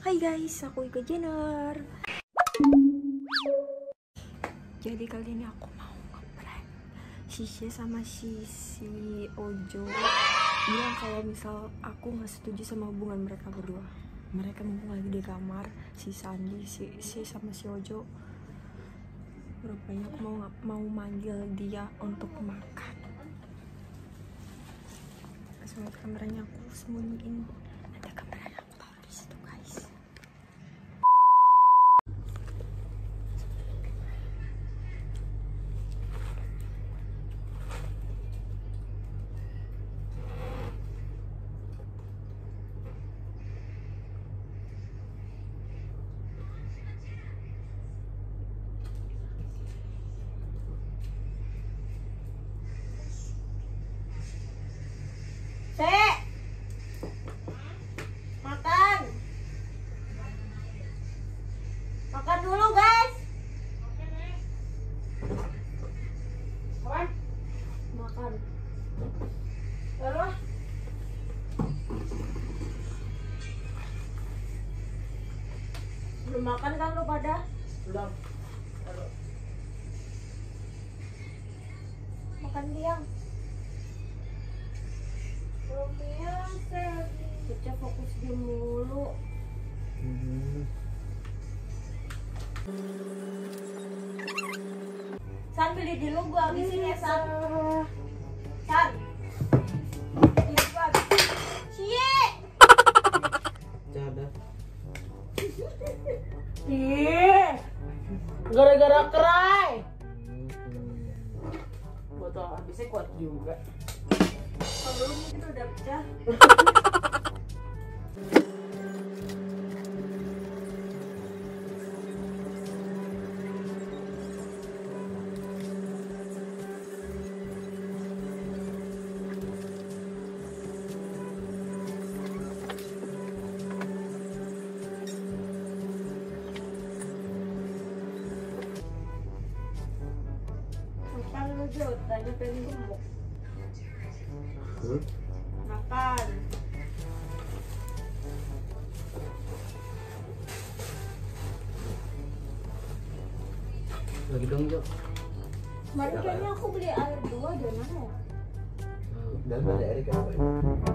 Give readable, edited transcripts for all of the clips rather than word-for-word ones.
Hai guys, aku Ika Jenner. Jadi kali ini aku mau ngeprank Shisha sama si Ojo. Bilang kalau misal aku nggak setuju sama hubungan mereka berdua. Mereka mumpung lagi di kamar, si Sandi, si sama si Ojo. Rupanya aku mau manggil dia untuk makan. Langsung kameranya aku sembunyiin. Nanti kameranya aku taruh di situ guys. Makan dulu guys. Makan. Terus. Belum makan kan lu pada? Belum. Makan diam. Belum biasa. Kita fokus di mulu. San, beli dulu gua habisin ya San. San. Beli gua habisin. Cie. Ada. Ih. Gara-gara kerai. Botol habisnya kuat juga. Kalau lu mungkin udah pecah. Makan lu Jo, tanya pengen gemuk. Makan. Lagi dong, Jo. Kemarin kayaknya aku beli air 2 dari mana ya? Dan ada Erik apa ya?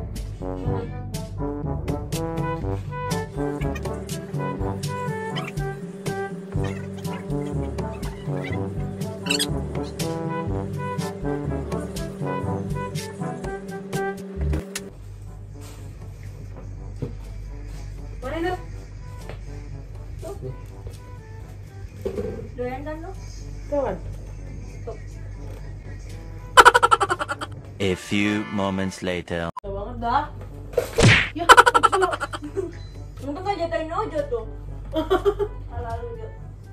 Mana itu? Tuh. Doyan kan lu? Kawan. Tuh. A few moments later. Tuh banget dah. Ya, untung gak jagain Ojo tuh. Lalu Jo.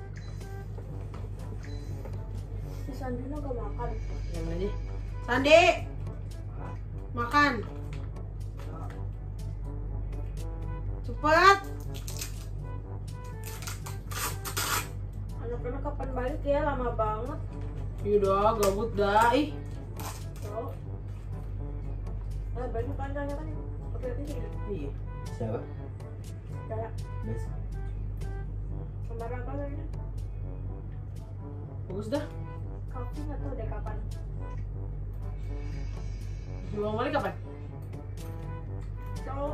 Si Sandino gak makan. Yang ini. Sandi. Makan. Cepat. Anak-anak kapan balik ya? Lama banget. Iya dah, gabut dah. Ih. Tuh. Banyak kan tanya kan? Oke, Iya. Siapa? kayak Besok. kemarin apa namanya? Bagus dah. Kamu nggak tahu deh kapan. Mau balik kapan? So,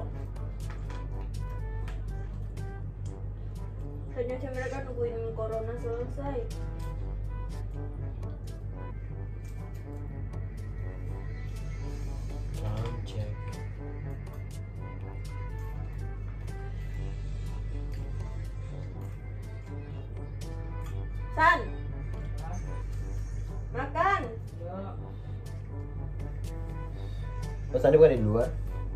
ternyata mereka nungguin corona selesai. Cek. San, makan. Mas Sandi bukan di luar.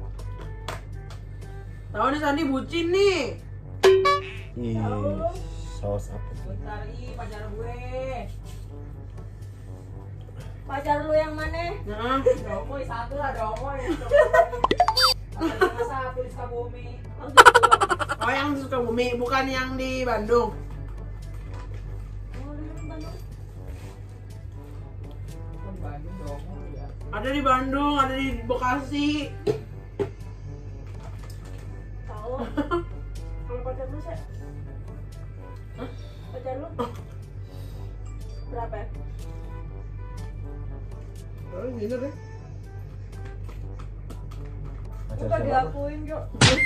Tahu nih Sandi bucin nih. Ih, Tahu. saus apa sih? Bentar, pacar gue. Pacar lu yang mana? Nah, Domoy, satu lah Domoy. Masa tulis Kabumi. oh yang di Sukabumi, bukan yang di Bandung. Oh, lu yang Bandung. Di Bandung Domoy ya. Ada di Bandung, ada di Bekasi. Tahu. Kalau pacar Berapa ya? Oh, gini deh. Udah diakuin, Jo.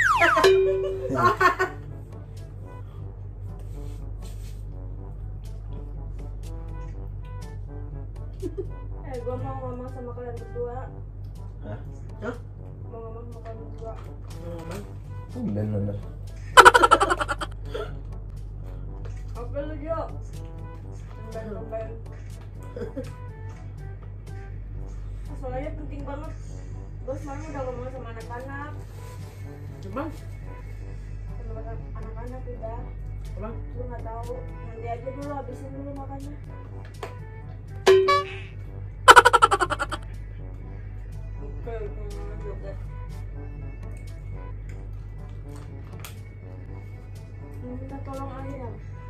Gue mau ngomong sama kalian berdua. Hah? Hah? Mau ngomong sama kalian berdua. Bener. Apa lu, Jo? Lemben. Soalnya penting banget. Gue semalam udah ngomong sama anak-anak. Cuman, Sama anak-anak udah. apa? Lu nggak tahu. Nanti aja dulu, habisin dulu makannya. Oke, lanjut deh. Minta tolong aja.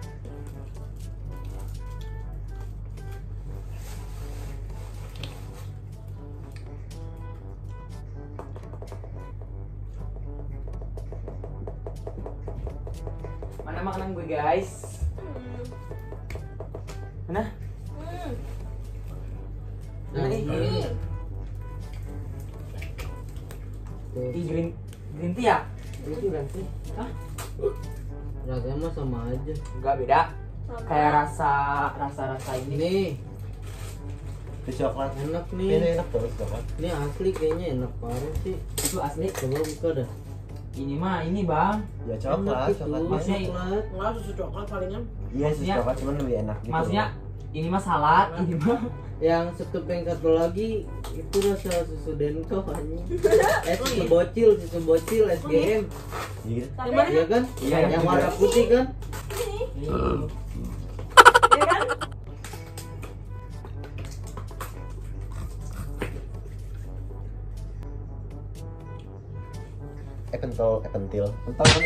Mana makanan gue guys? Mana? Mana nih? Ih, green tea ya? Itu ganti. Hah? Rasanya mah sama aja. Enggak beda. Kayak rasa ini. Nih, Itu coklat. enak Ini nih. enak terus coklat. Ini asli kayaknya enak parah sih. Itu asli. Coba buka dah. Ini mah ini bang. Ya coklat, Enak coklat. itu, Maksudnya- coklat. Enggak, susu coklat palingan. Iya susu maksudnya- coklat cuman lebih enak gitu. Maksudnya ini mah salad, ini mah. Yang sekeping satu lagi itu rasa susu denko anjing. Susu bocil SGM. Iya. Tapi Iya kan? Iya, yang iya. warna putih kan? Ini. ya kan? Pentil kamu.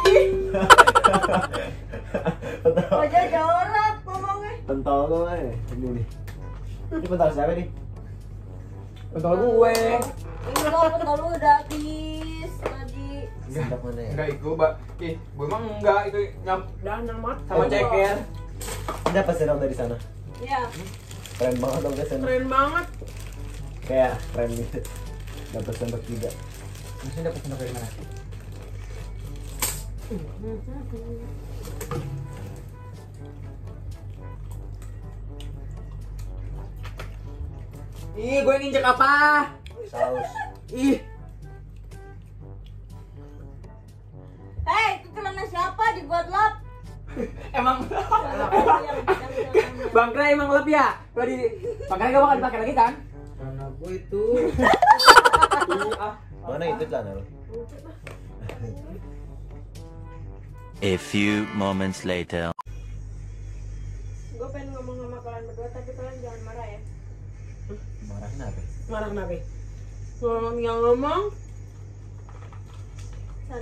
Pentol. Wajah jorok ngomongnya. Pentol tuh ini nih. Ini pentol siapa nih? Pentol gue. Ini lo pentol lu udah habis tadi. Sendok mana ya? Enggak itu, Mbak. Ih, gue emang enggak itu Dah nyamat. sama ceker. Ini apa sendok dari sana? Iya. Keren banget dong guys sendok. Keren banget. Kayak keren gitu. Dapat sendok juga. Maksudnya dapat sendok dari mana? Ih, gue nginjek apa? Saus. Ih, Hei, itu celana siapa dibuat lap? emang Bang Kray emang lep ya? Kalau di Bang Kray gak bakal dipakai lagi kan? Karena gue itu Mana itu celana lo? A few moments later. Gue pengen ngomong sama kalian berdua, tapi kalian jangan marah ya. Marah kenapa? Marah kenapa? Ngomong yang ngomong. San.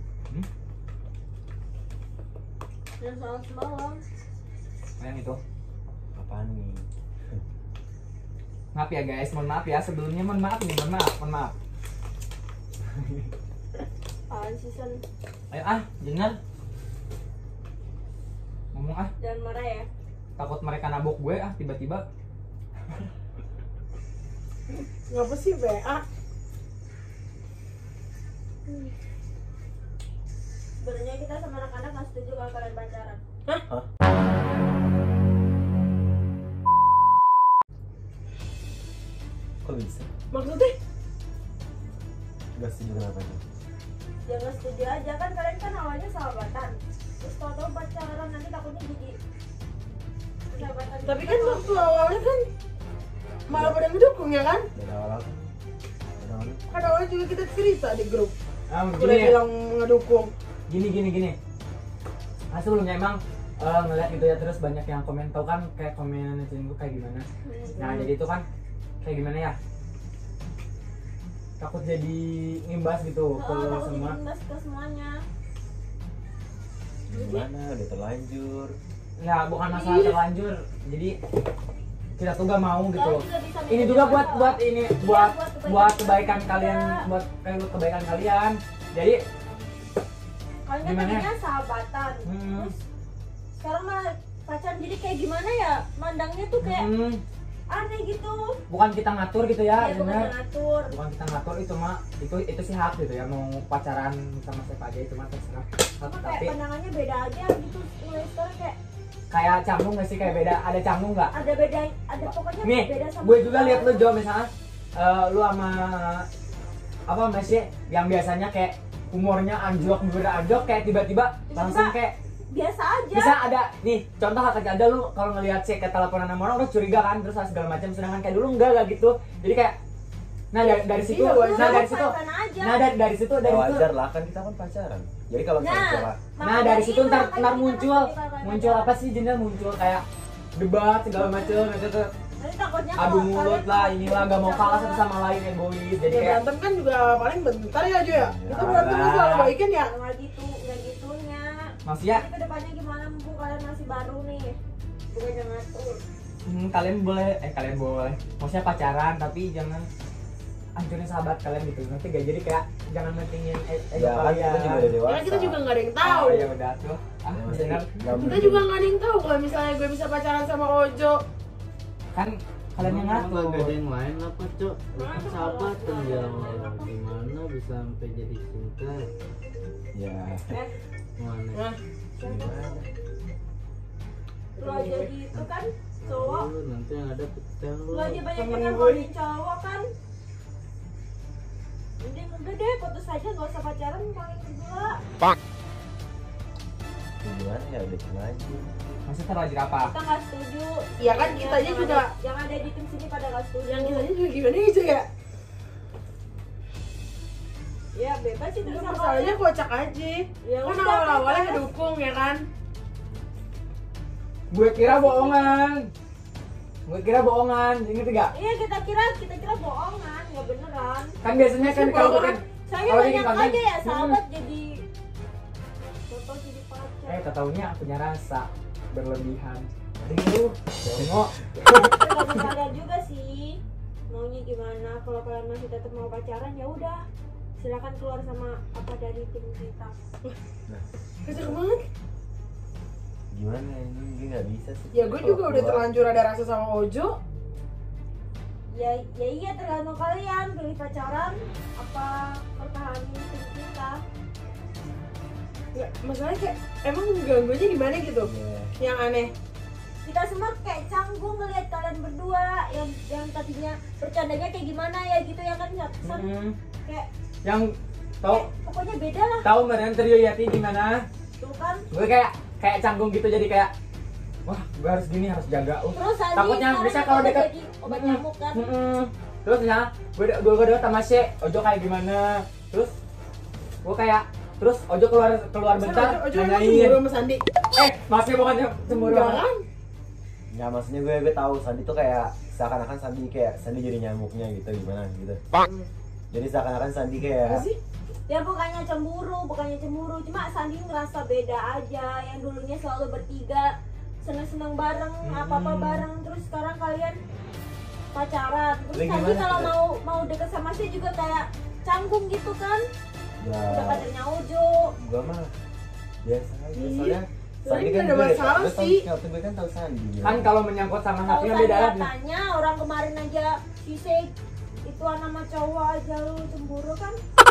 Yang soal semalam. Yang itu. Apaan nih? Maaf ya guys, mohon maaf ya. Sebelumnya mohon maaf nih, mohon maaf. Apaan sih, San? Ayo jangan. Ngomong Jangan marah ya. takut mereka nabok gue tiba-tiba. Ngapa sih BA? Sebenarnya kita sama anak-anak nggak setuju kalau kalian pacaran. Kok bisa? Maksudnya? Gak setuju kenapa itu? Jangan setuju aja, kan kalian kan awalnya sahabatan. Terus tau-tau pacaran, nanti takutnya jadi sahabatan. Tapi kan waktu awalnya kan malah pada ngedukung ya kan? Dari awal kan? Dari awal. Kan awalnya juga kita cerita di grup. Udah Gini, bilang ngedukung. gini. Sebelumnya emang ngeliat gitu ya, terus banyak yang komen, tau kan kayak komen netizen gue kayak gimana. Nah jadi itu kan kayak gimana ya, takut jadi ngimbas gitu ke takut semua. diimbas ke semuanya. Gimana? Udah terlanjur. Nggak, bukan masalah terlanjur, jadi kita tuh gak mau gitu. Kalian juga bisa Ini milih juga jodoh. buat kebaikan kalian, buat kebaikan kalian. Jadi Kalian kan gimana? tadinya sahabatan. Hmm. Terus sekarang malah pacaran jadi kayak gimana ya, mandangnya tuh kayak aneh gitu. Bukan kita ngatur gitu ya, Ya bukan bener. ngatur. Bukan kita ngatur, itu mah itu sih hak gitu ya, mau pacaran sama siapa aja itu mah terserah. Cuma kayak Tapi pandangannya beda aja gitu. Mulai sekarang kayak canggung nggak sih, kayak beda, ada canggung nggak? ada beda, ada pokoknya Nih, beda sama gue juga kita. lihat lu Jo, misalnya lu sama apa masih yang biasanya kayak humornya anjlok, bener anjlok, kayak tiba-tiba langsung kayak biasa aja. bisa ada nih contoh kata ada lu kalau ngelihat sih kayak teleponan sama orang udah curiga kan, terus segala macam, sedangkan kayak dulu enggak gitu. Jadi kayak dari situ, Iya, wajar. nah dari situ, Pacaran aja. nah dari situ, Ya wajar lah, kan kita kan pacaran. Jadi kalau misalnya cuma nah Makanya dari situ itu, ntar makanya kita muncul muncul apa sih jenisnya, muncul kayak debat segala macam itu tuh, nanti takutnya adu kalau mulut kalian lah, inilah gak mau kalah satu sama sama lain, egois. Jadi Ya kayak berantem kan juga paling bentar ya Jo ya. Kita berantem kan Alah. selalu baikin ya. nggak gitu, nggak gitunya. maksudnya Jadi kedepannya gimana, mumpung kalian masih baru nih, bukannya ngatur. kalian boleh maksudnya pacaran tapi jangan hancurin sahabat kalian gitu, nanti gak jadi kayak jangan mentingin ego ya kan kita juga udah dewasa. Ya kita juga nggak ada yang tahu. ya udah tuh Ya, maksudnya bener nggak Kita mungkin. juga nggak ada yang tahu kalau misalnya gue bisa pacaran sama Ojo. kan kalian yang ngatur. Gak ada yang lain apa Cok? Kan sahabatan ya, gimana bisa sampai jadi cinta? Ya. Mana? Nah, Lu aja gitu kan cowok, Lu nanti yang ada pecah lu. lu aja banyak yang Temen gue ngakuin cowok kan. Mending udah deh putus aja, gak usah pacaran kalian berdua. Gimana ya, udah cuma aja. Maksudnya terlanjur apa? Kita nggak setuju. Iya kan, kita aja Yang juga- yang ada di tim sini pada nggak setuju. yang kita juga gimana ya Jo ya? Ya bebas sih terus Itu sama masalahnya kalian. kocak aja. Ya Kan udah, awal-awalnya bebas. ngedukung ya kan. Gue kira bohongan. Ingat gak? Iya kita kira bohongan, nggak beneran. Kan biasanya kan kalau bikin Saya kalau banyak bikin konten, aja ya sahabat jadi foto jadi pacar. ketaunya punya rasa berlebihan. Tengok. Tergantung kalian juga sih maunya gimana. Kalau kalian masih tetap mau pacaran ya udah, silakan keluar sama apa dari tim kita. Kocak banget. Gimana ini, dia nggak bisa sih. Ya gue juga udah terlanjur ada rasa sama Ojo. Ya iya tergantung kalian pilih pacaran apa pertahanin tim kita. Ya, masalahnya kayak emang ganggunya di mana gitu? Iya. Yang aneh. Kita semua kayak canggung ngeliat kalian berdua yang tadinya bercandanya kayak gimana ya gitu ya kan San? Kayak Yang tahu pokoknya beda lah tahu Marian Trio Yati gimana? tuh kan. Gue kayak canggung gitu, jadi kayak wah gue harus gini, harus jaga. Terus Sandi Takutnya sekarang bisa kalau udah deket jadi obat nyamuk kan. Terus ya gue deket sama si Ojo kayak gimana, terus gue kayak terus Ojo keluar bentar Ojo emang nanyain, cemburu sama Sandi. maksudnya bukan cemburu. Enggak kan? Nggak, maksudnya gue tahu Sandi tuh kayak seakan-akan Sandi jadi nyamuknya gitu, gimana gitu. Jadi seakan-akan Sandi Apa kayak sih? Ya bukannya cemburu, cuma Sandi ngerasa beda aja. Yang dulunya selalu bertiga, seneng-seneng bareng, apa-apa bareng, terus sekarang kalian pacaran. Terus Jadi Sandi gimana kalau tuh? mau deket sama saya juga kayak canggung gitu kan. Udah ya kadernya Ojo. gue mah biasa aja, Iya. soalnya Soalnya nggak ada gue masalah gue tahu- sih. waktu gue kan tahu Sandi Kan kalau menyangkut sama Kalau hati kan Sandi beda lagi. tanya orang kemarin aja si Sek itu nama cowok aja lu cemburu kan.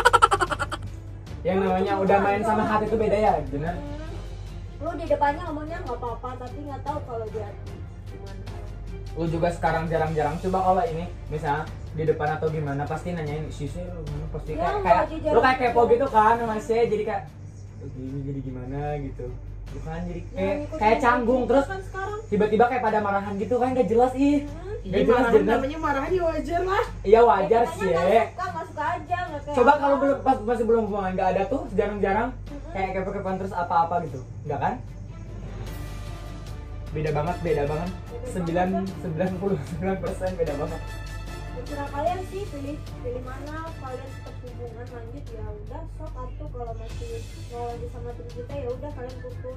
Yang namanya udah main sama hati itu beda ya, bener. Lu di depannya ngomongnya nggak apa-apa tapi nggak tahu kalau di hati gimana. Lu juga sekarang jarang-jarang coba kalau ini misalnya di depan atau gimana pasti nanyain sisi lu gimana, pasti Ya, kayak lagi lu kayak jarang. kepo gitu kan sama saya, jadi kayak ini jadi gimana gitu. Lu kan jadi kayak canggung, terus kan sekarang. tiba-tiba kayak pada marahan gitu kan, gak jelas ih. Iya, Gak jelas marahan jelas. namanya marahan ya wajar lah. Iya wajar sih. Nggak suka aja nggak kayak. Coba apa. kalau belum pas masih belum hubungan nggak ada tuh jarang-jarang kayak kepo-kepoan terus apa-apa gitu, nggak kan? Beda banget. 99% beda banget. Terserah kalian sih pilih mana. Kalian tetap hubungan lanjut ya udah sok, atau kalau masih mau lanjut sama tim kita ya udah kalian putus.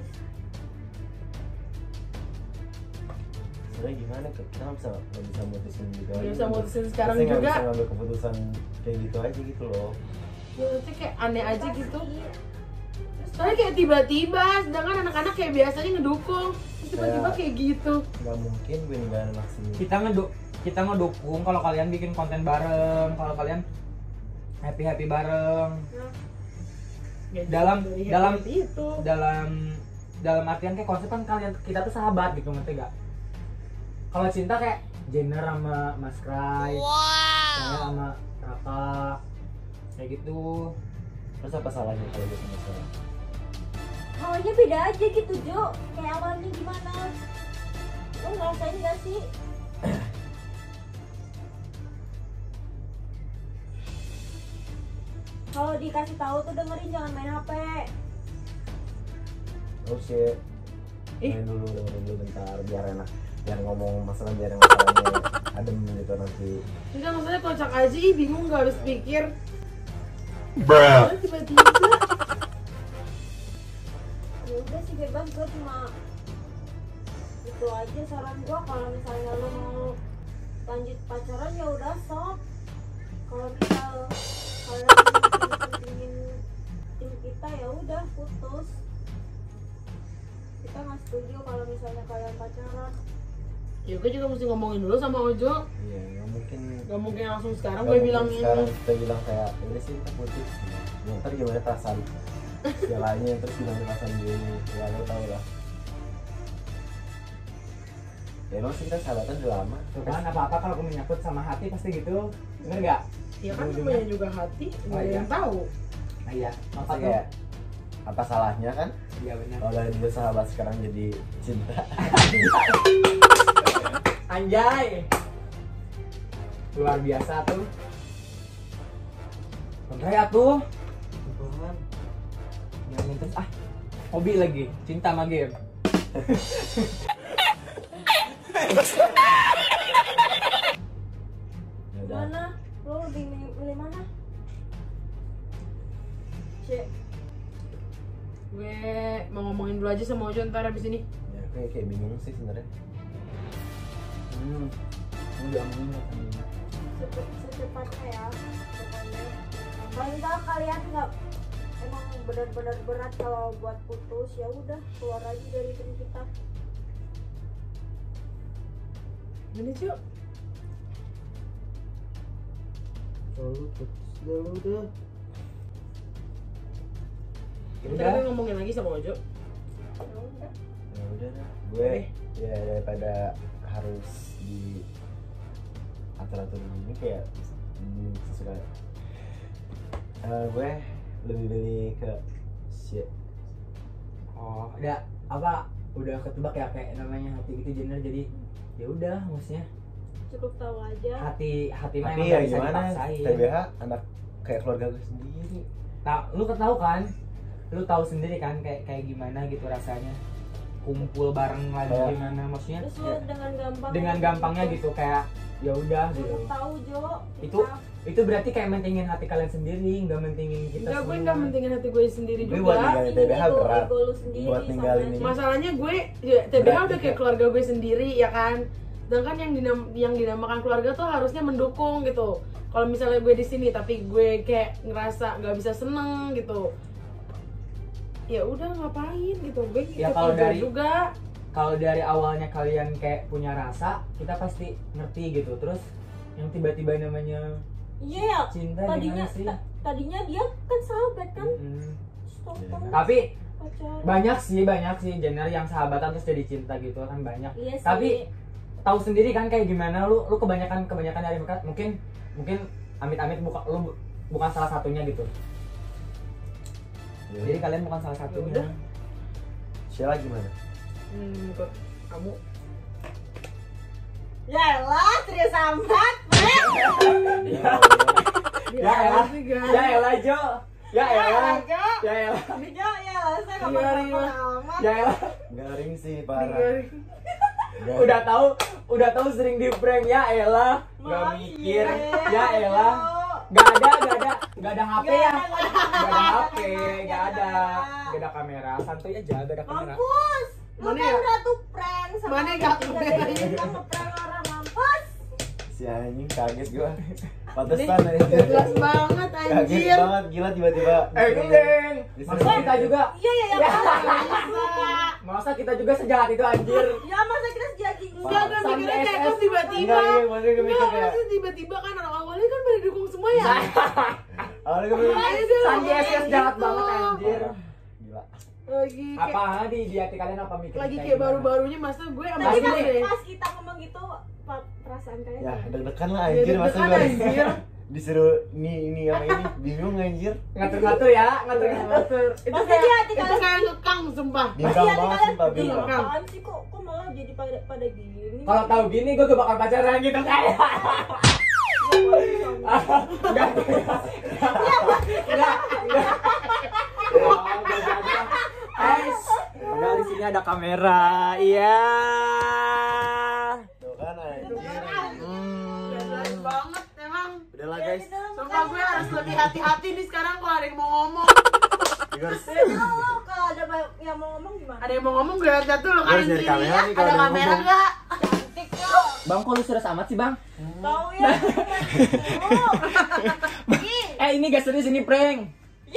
sebenarnya gimana, kita nggak bisa mutusin juga. Nggak bisa mutusin sekarang Maksudnya nggak juga. bisa ngambil keputusan kayak gitu aja gitu loh. Ya nanti kayak aneh aja gitu. Soalnya kayak tiba-tiba, sedangkan anak-anak kayak biasanya ngedukung. Terus Terus tiba-tiba kayak gitu. Nggak mungkin gue ninggalin anak sini. Kita ngedukung kalau kalian bikin konten bareng, kalau kalian happy bareng. Ya, Dalam- dari dalam- happy itu. dalam artian kayak konsep kan kita tuh sahabat gitu, ngerti gak? Kalau cinta kayak Jenner sama Mas Krai, saya sama Raka, kayak gitu. Terus apa salahnya kalau gue sama saya? Awalnya beda aja gitu Jo. Kayak awalnya gimana? Lo ngerasain gak sih? Kalau dikasih tahu tuh dengerin, jangan main HP. Oh shit. Ih. Main dulu, dengerin dulu bentar biar enak. Biar ngomong masalah biar yang masalahnya adem gitu nanti. Enggak, maksudnya kocak aja, bingung gak harus pikir. Bruh. Soalnya tiba-tiba Ya udah sih bebas, gue cuma itu aja saran gue. Kalau misalnya lo mau lanjut pacaran ya udah sok. Kalau misal kalian pentingin tim kita ya udah putus. Kita nggak setuju kalau misalnya kalian pacaran. ya gue juga mesti ngomongin dulu sama Ojo. Iya, nggak mungkin. Gak mungkin langsung sekarang Nggak gue mungkin bilang sekarang ini. kita bilang kayak udah sih kita putus. Ya, ntar gimana perasaan segalanya terus gimana perasaan gue ini. Ya lo tau lah. Ya emang sih kita sahabatan udah lama. Tuh kan apa-apa kalau menyangkut sama hati pasti gitu, bener gak? Ya kan Ujung-ujungnya. namanya juga hati, Oh, nggak ada iya. yang tahu. Nah, iya, Masa apa tuh? kayak apa salahnya kan? Iya benar. Kalau dari dulu sahabat sekarang jadi cinta. Anjay, luar biasa tuh. Bentar ya tuh. Jangan terus hobi lagi, cinta sama game. Ya udah. Mana? Lo lebih milih mana? Cek. Gue mau ngomongin dulu aja sama Ojo ntar abis ini. Ya kayak bingung sih sebenarnya. Udah menurut Secepatnya ya pokoknya. Kalau misalnya kalian nggak emang benar-benar berat kalau buat putus ya udah keluar aja dari tim kita. Ini Cuk. Lalu putus dulu deh. Ntar gue ngomongin lagi sama Ojo. Ya udah. Ya udah dah. Gue ya daripada harus di atur-atur gini kayak sesuai. Gue lebih milih ke shit. Oh, udah ketebak ya kayak namanya hati gitu Jenner, jadi ya udah maksudnya Cukup tahu aja. hati mah Tapi emang ya gak bisa gimana? dipaksain. TBH anak kayak keluarga gue sendiri. Lu tahu kan? Lu tahu sendiri kan kayak gimana gitu rasanya kumpul bareng lagi Oh. gimana maksudnya Terus lo dengan gampangnya gitu kayak ya udah gitu. Cukup tahu Jo. Itu berarti kayak mentingin hati kalian sendiri, nggak mentingin kita Enggak, gue semua. nggak mentingin hati gue sendiri Gue juga. buat ninggalin TBH berat. Ego lu sendiri Buat ninggalin sama ini. Masalahnya gue ya, TBH Berat udah juga. kayak keluarga gue sendiri ya kan. Sedangkan yang dinamakan keluarga tuh harusnya mendukung gitu. Kalau misalnya gue di sini tapi gue kayak ngerasa nggak bisa seneng gitu, ya udah ngapain gitu. Gue Ya, ikut kalau ego dari- juga. Kalau dari awalnya kalian kayak punya rasa, kita pasti ngerti gitu. Terus yang tiba-tiba namanya Iya ya. cinta Tadinya gimana sih? tadinya dia kan sahabat kan. Mm-mm. Stop Iya. Tapi pacaran. banyak sih Jenner yang sahabatan terus jadi cinta gitu kan banyak. Iya sih. Tapi tahu sendiri kan kayak gimana lu kebanyakan dari mereka mungkin amit-amit bukan salah satunya gitu. Ya. Jadi kalian bukan salah satunya. udah. Sheila gimana? Kok kamu Ya lah, serius amat. Ya elah. sih, guys. Ya elah Jo. Ya elah. Jo. Ya elah. Jo, ya lah, saya nggak Biarin bakal lah. amat. Ya elah. Garing sih parah. Garing. Garing. Udah tahu sering di prank ya elah. Gak Maaf, mikir. iya. Ya elah. Jo. Gak ada HP ya. Gak ada HP, Nggak ada. gak ada kamera. Santuy aja, gak ada kamera. Mampus. Lu Mana kan ya? udah tuh prank sama Mana gak kita prank? dari kita nge-prank orang mampus. Si anjing kaget gua. Pantesan aja. Jelas banget Kaget anjir. banget gila tiba-tiba. Geng. Disuruh- Maksud kita juga Iya ya ya. Masa kita juga sejahat itu anjir. Ya masa kita sejati Enggak, gue Sampai mikirnya kayak kok SS. tiba-tiba. Enggak, maksudnya gue mikir Enggak, kayak maksudnya tiba-tiba kan orang awalnya kan pada dukung semua ya. awalnya gue mikir Makanya dia Sandi ngomong SS kayak jahat gitu. banget anjir. gila. Lagi kayak Apa di hati kalian apa mikir? lagi kayak baru-barunya masa gue sama Tapi dia deh. pas kita ngomong gitu perasaan kalian Ya, gimana? deg-degan lah Ya, anjir masa deg-degan, gue anjir. disuruh ini sama ini bingung anjir. Ngatur-ngatur ya, ngatur-ngatur. Itu Pasti kayak di hati itu kalian. kayak ngekang sumpah. Bimbang Iya, banget kalian sumpah bingung bimbang. apaan sih kok malah jadi pada gini. Kalau tahu gini gue gak bakal pacaran gitu kayak. Enggak. Guys, padahal di sini ada kamera. Iya. Tuh kan anjir. Jelas banget emang. Udahlah guys. Sumpah gue harus lebih hati-hati nih sekarang kalau ada yang mau ngomong. Guys. Oh, kalau ada yang mau ngomong gimana? Ada yang mau ngomong gue lihat dulu Gue harus kanan nyari kiri kamera ya. nih kalau Ada ada yang kamera ngomong. enggak? Cantik kok. Bang, kok lu serius amat sih, Bang? Tahu ya. Ini gak serius, ini prank.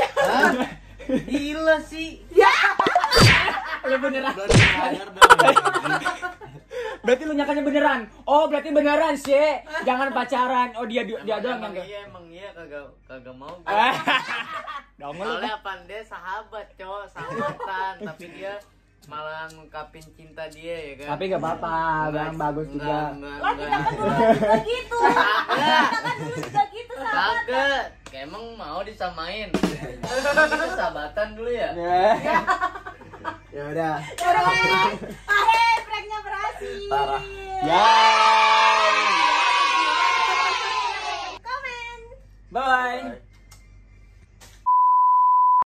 Gila sih. Lu beneran. Udah sadar dong. Berarti lu nyakanya beneran. Oh, berarti beneran sih. Jangan pacaran. Oh, dia doang yang enggak. Emang iya kagak mau. Dong lu. Soalnya apa dia sahabat, cowok, sahabatan, tapi dia malah ngungkapin cinta dia ya kan. Tapi gak apa-apa, Bang, bagus juga. Lah kita kan dulu juga gitu. Kita kan dulu juga gitu sahabat. Kagak, emang mau disamain. Kita sahabatan dulu ya. Ya udah. Pranknya berhasil. Parah. Ya. Komen. Bye.